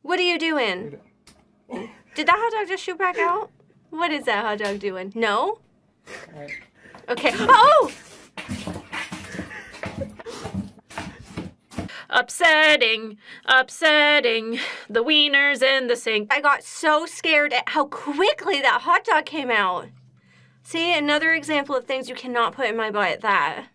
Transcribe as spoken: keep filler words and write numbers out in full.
What are you doing? Did that hot dog just shoot back out? What is that hot dog doing? No? All right. Okay. Oh! Upsetting, upsetting, the wieners in the sink. I got so scared at how quickly that hot dog came out. See, another example of things you cannot put in my butt, that.